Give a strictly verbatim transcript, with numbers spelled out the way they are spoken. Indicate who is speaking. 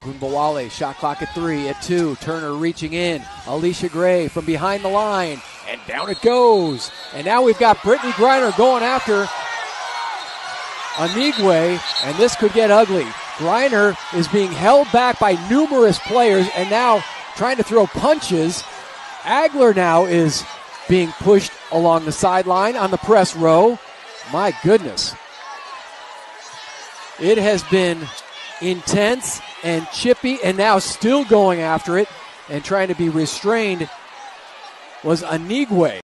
Speaker 1: Gunbowale, shot clock at three, at two. Turner reaching in. Alicia Gray from behind the line. And down it goes. And now we've got Brittney Griner going after Anigwe. And this could get ugly. Griner is being held back by numerous players and now trying to throw punches. Agler now is being pushed along the sideline on the press row. My goodness. It has been intense and chippy, and now still going after it and trying to be restrained was Anigwe.